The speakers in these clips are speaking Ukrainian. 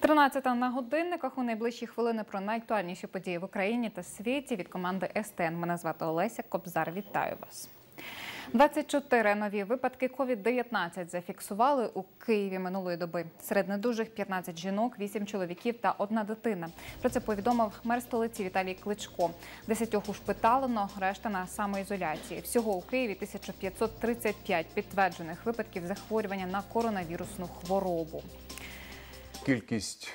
13 на годинниках. У найближчі хвилини про найактуальніші події в Україні та світі від команди СТН. Мене звати Олеся Кобзар. Вітаю вас. 24 нові випадки COVID-19 зафіксували у Києві минулої доби. Серед недужих 15 жінок, 8 чоловіків та 1 дитина. Про це повідомив мер столиці Віталій Кличко. 10 ушпиталено, решта на самоізоляції. Всього у Києві 1535 підтверджених випадків захворювання на коронавірусну хворобу. Кількість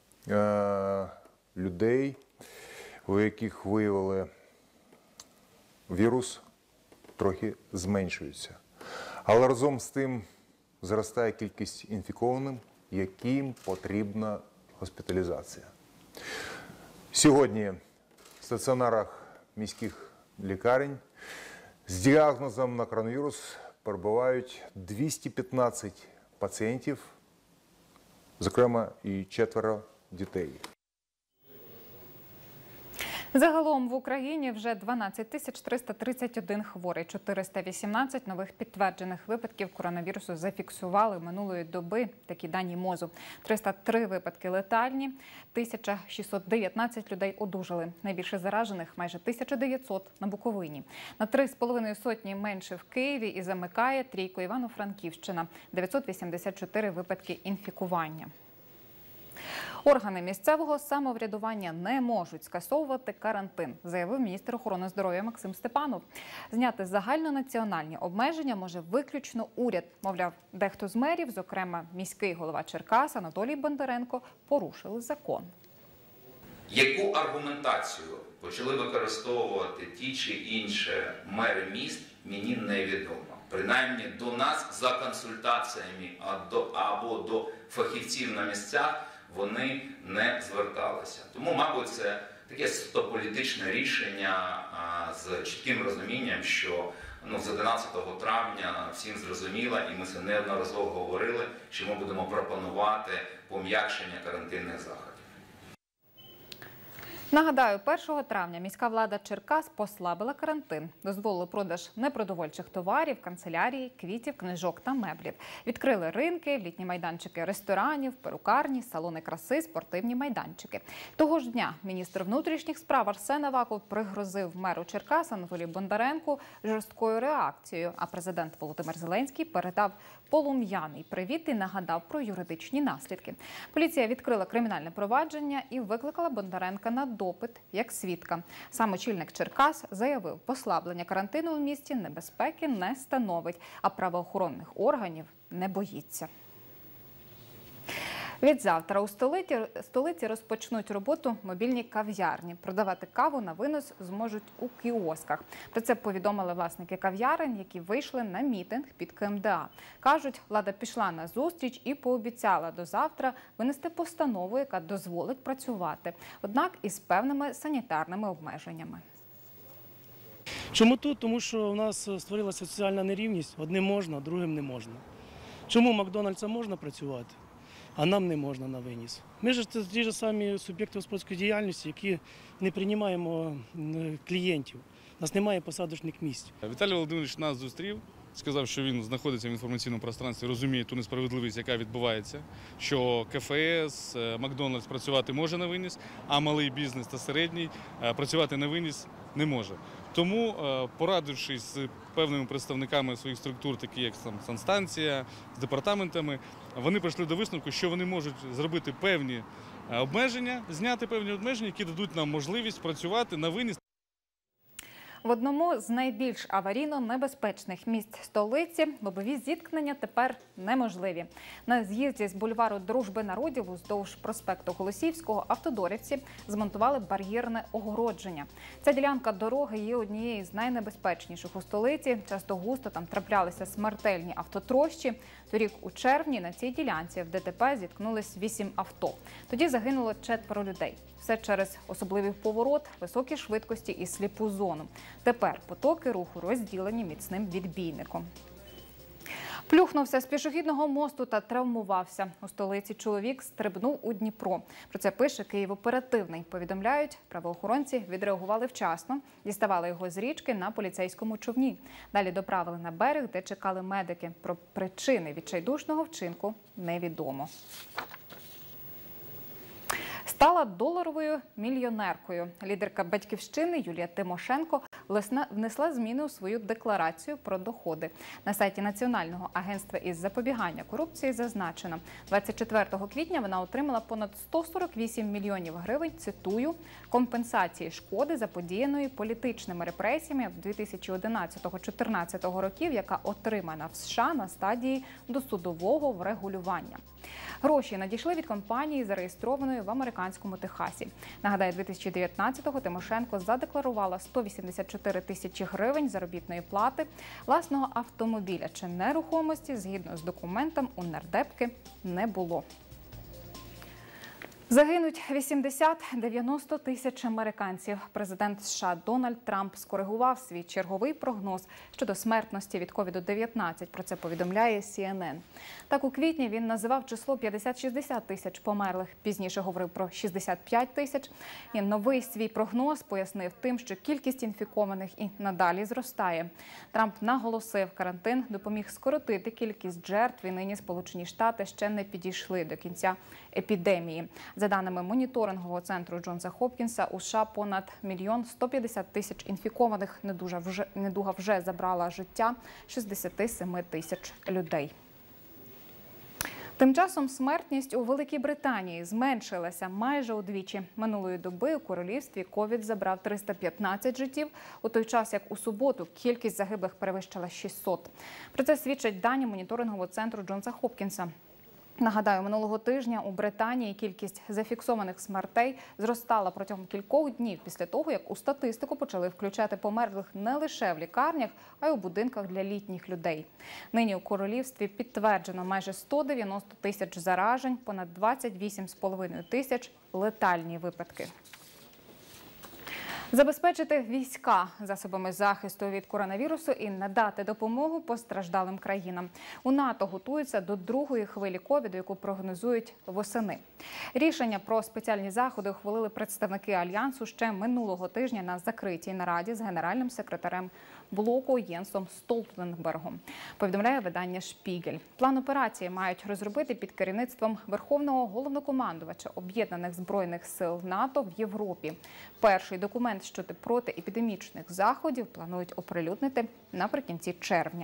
людей, у яких виявили вірус, трохи зменшується. Але разом з тим зростає кількість інфікованих, яким потрібна госпіталізація. Сьогодні в стаціонарах міських лікарень з діагнозом на коронавірус перебувають 215 пацієнтів, зокрема і 4 дітей. Загалом в Україні вже 12 331 хворий. 418 нових підтверджених випадків коронавірусу зафіксували минулої доби. Такі дані МОЗу. 303 випадки летальні, 1619 людей одужали. Найбільше заражених – майже 1900 на Буковині. На 3,5 сотні менше в Києві і замикає трійку Івано-Франківщина. 984 випадки інфікування. Органи місцевого самоврядування не можуть скасовувати карантин, заявив міністр охорони здоров'я Максим Степанов. Зняти загальнонаціональні обмеження може виключно уряд. Мовляв, дехто з мерів, зокрема міський голова Черкас Анатолій Бондаренко, порушили закон. Яку аргументацію почали використовувати ті чи інші мери міст, мені невідомо. Принаймні до нас за консультаціями або до фахівців на місцях вони не зверталися. Тому, мабуть, це таке політичне рішення з чітким розумінням, що з 11 травня всім зрозуміло, і ми це неодноразово говорили, що ми будемо пропонувати пом'якшення карантинних заходів. Нагадаю, 1 травня міська влада Черкас послабила карантин. Дозволили продаж непродовольчих товарів, канцелярії, квітів, книжок та меблів. Відкрили ринки, літні майданчики ресторанів, перукарні, салони краси, спортивні майданчики. Того ж дня міністр внутрішніх справ Арсен Аваков пригрозив меру Черкас Анатолію Бондаренку жорсткою реакцією, а президент Володимир Зеленський передав полум'яний привіт і нагадав про юридичні наслідки. Поліція відкрила кримінальне провадження і викликала Бондаренка на допит як свідка. Сам очільник Черкас заявив, послаблення карантину у місті небезпеки не становить, а правоохоронних органів не боїться. Відзавтра у столиці розпочнуть роботу мобільні кав'ярні. Продавати каву на винос зможуть у кіосках. Про це повідомили власники кав'ярень, які вийшли на мітинг під КМДА. Кажуть, влада пішла на зустріч і пообіцяла до завтра винести постанову, яка дозволить працювати. Однак із певними санітарними обмеженнями. Чому тут? Тому що у нас створилася соціальна нерівність. Одним можна, другим не можна. Чому Макдональдса можна працювати, а нам не можна на виніс? Ми ж це ті ж самі суб'єкти господарської діяльності, які не приймаємо клієнтів. У нас немає посадочних місць. Віталій Володимирович нас зустрів, сказав, що він знаходиться в інформаційному пространстві, розуміє ту несправедливість, яка відбувається, що КФС, Макдональдс працювати може на виніс, а малий бізнес та середній працювати на виніс не може. Тому, порадившись з певними представниками своїх структур, такі як санстанція, з департаментами, вони прийшли до висновку, що вони можуть зробити певні обмеження, зняти певні обмеження, які дадуть нам можливість працювати на виніс. В одному з найбільш аварійно-небезпечних місць столиці лобові зіткнення тепер неможливі. На з'їзді з бульвару Дружби народів уздовж проспекту Голосіївського автодорівці змонтували бар'єрне огородження. Ця ділянка дороги є однією з найнебезпечніших у столиці. Часто густо там траплялися смертельні автотрощі. Торік у червні на цій ділянці в ДТП зіткнулись 8 авто. Тоді загинуло 4 людей. Все через особливий поворот, високі швидкості і сліпу зону. Тепер потоки руху розділені міцним відбійником. Плюхнувся з пішохідного мосту та травмувався. У столиці чоловік стрибнув у Дніпро. Про це пише «Київ-Оперативний». Повідомляють, правоохоронці відреагували вчасно, діставали його з річки на поліцейському човні. Далі доправили на берег, де чекали медики. Про причини відчайдушного вчинку невідомо. Стала доларовою мільйонеркою. Лідерка «Батьківщини» Юлія Тимошенко внесла зміни у свою декларацію про доходи. На сайті Національного агентства із запобігання корупції зазначено, 24 квітня вона отримала понад 148 мільйонів гривень, цитую, компенсації шкоди, заподіяної політичними репресіями в 2011-2014 років, яка отримана в США на стадії досудового врегулювання. Гроші надійшли від компанії, зареєстрованої в американському Техасі. Нагадаю, 2019-го Тимошенко задекларувала 184 тисячі гривень заробітної плати, власного автомобіля чи нерухомості, згідно з документом, у нардепки не було. Загинуть 80-90 тисяч американців. Президент США Дональд Трамп скоригував свій черговий прогноз щодо смертності від COVID-19. Про це повідомляє CNN. Так, у квітні він називав число 50-60 тисяч померлих. Пізніше говорив про 65 тисяч. І новий свій прогноз пояснив тим, що кількість інфікованих і надалі зростає. Трамп наголосив, карантин допоміг скоротити кількість жертв, і нині Сполучені Штати ще не підійшли до кінця епідемії. За даними моніторингового центру Джонса Хопкінса, у США понад 1 150 000 інфікованих. Недуга вже забрала життя 67 тисяч людей. Тим часом смертність у Великій Британії зменшилася майже удвічі. Минулої доби у королівстві ковід забрав 315 життів, у той час як у суботу кількість загиблих перевищила 600. Про це свідчать дані моніторингового центру Джонса Хопкінса. Нагадаю, минулого тижня у Британії кількість зафіксованих смертей зростала протягом кількох днів після того, як у статистику почали включати померлих не лише в лікарнях, а й у будинках для літніх людей. Нині у королівстві підтверджено майже 190 тисяч заражень, понад 28,5 тисяч летальні випадки. Забезпечити війська засобами захисту від коронавірусу і надати допомогу постраждалим країнам. У НАТО готуються до другої хвилі ковіду, яку прогнозують восени. Рішення про спеціальні заходи ухвалили представники Альянсу ще минулого тижня на закритій нараді з генеральним секретарем блоку Єнсом Столтенбергом, повідомляє видання «Шпігель». План операції мають розробити під керівництвом Верховного головнокомандувача Об'єднаних збройних сил НАТО в Європі. Перший документ щодо протиепідемічних заходів планують оприлюднити наприкінці червня.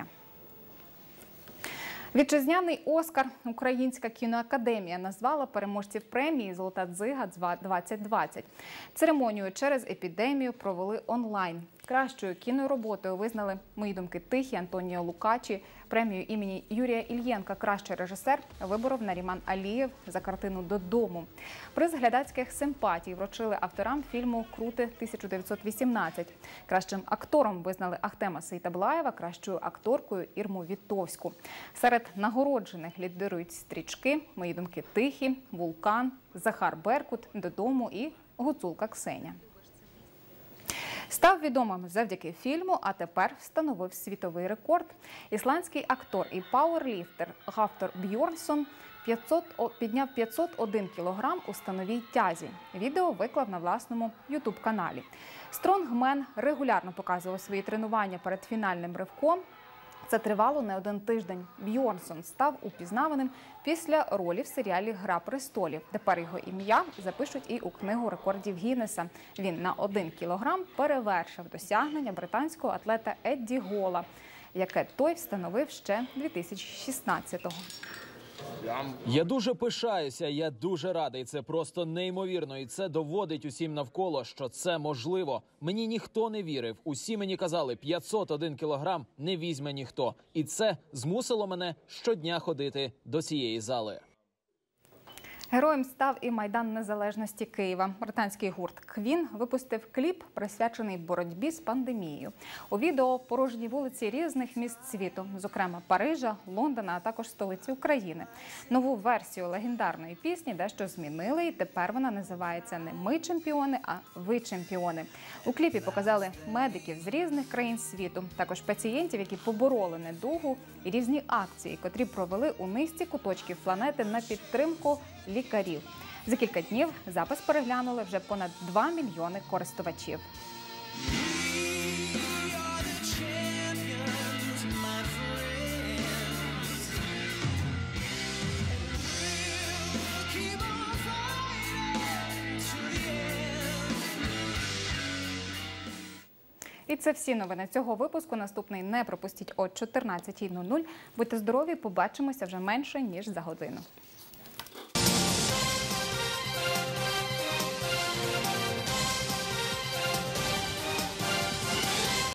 Вітчизняний «Оскар» Українська кіноакадемія назвала переможців премії «Золота дзига-2020». Церемонію через епідемію провели онлайн. Кращою кінороботою визнали «Мої думки тихі» Антоніо Лукачі. Премію імені Юрія Ільєнка «Кращий режисер» виборов Наріман Алієв за картину «Додому». Приз глядацьких симпатій вручили авторам фільму «Крути 1918». Кращим актором визнали Ахтема Сейтаблаєва, кращою акторкою Ірму Вітовську. Серед нагороджених лідирують стрічки «Мої думки тихі», «Вулкан», Захар Беркут, «Додому» і «Гуцулка Ксеня». Став відомим завдяки фільму, а тепер встановив світовий рекорд. Ісландський актор і пауерліфтер Гафтор Бьорнсон підняв 501 кілограм у становій тязі. Відео виклав на власному ютуб-каналі. Стронгмен регулярно показував свої тренування перед фінальним ривком. Це тривало не один тиждень. Бьорнсон став упізнаваним після ролі в серіалі «Гра престолів». Тепер його ім'я запишуть і у книгу рекордів Гіннеса. Він на 1 кілограм перевершив досягнення британського атлета Едді Гола, яке той встановив ще 2016-го. Я дуже пишаюся, я дуже радий. Це просто неймовірно. І це доводить усім навколо, що це можливо. Мені ніхто не вірив. Усі мені казали, 501 кілограм не візьме ніхто. І це змусило мене щодня ходити до цієї зали. Героєм став і Майдан Незалежності Києва. Британський гурт «Квін» випустив кліп, присвячений боротьбі з пандемією. У відео порожні вулиці різних міст світу, зокрема Парижа, Лондона, а також столиці України. Нову версію легендарної пісні дещо змінили, і тепер вона називається не «Ми чемпіони», а «Ви чемпіони». У кліпі показали медиків з різних країн світу, також пацієнтів, які побороли недугу, і різні акції, котрі провели у низці куточків планети на підтримку лікарів. За кілька днів запис переглянули вже понад 2 мільйони користувачів. І це всі новини цього випуску. Наступний не пропустіть о 14:00. Будьте здорові, побачимося вже менше, ніж за годину.